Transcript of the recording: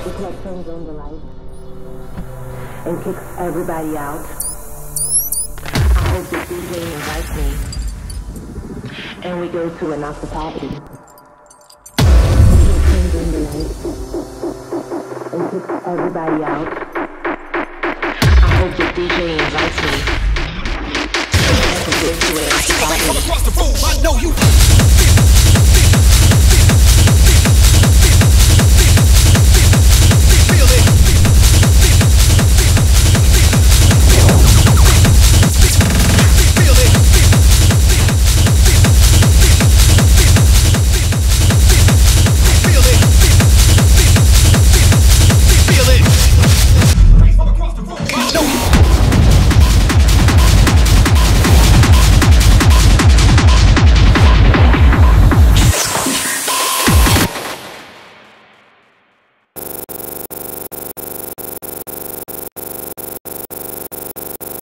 DJ turns on the lights and kicks everybody out. I hope the DJ invites me and we go to an after party. DJ turns on the lights and kicks everybody out. I hope the DJ invites me and we go to an after party. Across the room, I know you.